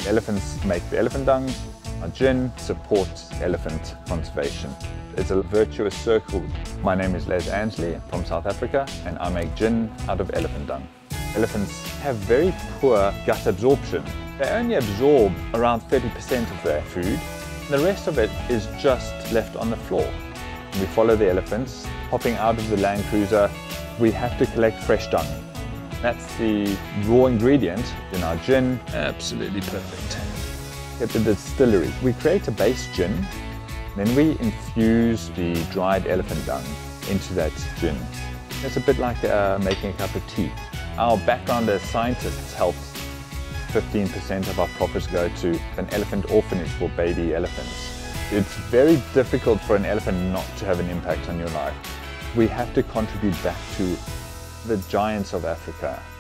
Elephants make the elephant dung. Our gin supports elephant conservation. It's a virtuous circle. My name is Les Ansley from South Africa, and I make gin out of elephant dung. Elephants have very poor gut absorption. They only absorb around 30% of their food. The rest of it is just left on the floor. We follow the elephants, hopping out of the Land Cruiser. We have to collect fresh dung. That's the raw ingredient in our gin. Absolutely perfect. At the distillery, we create a base gin, then we infuse the dried elephant dung into that gin. It's a bit like making a cup of tea. Our background as scientists helps 15% of our profits go to an elephant orphanage for baby elephants. It's very difficult for an elephant not to have an impact on your life. We have to contribute back to the giants of Africa.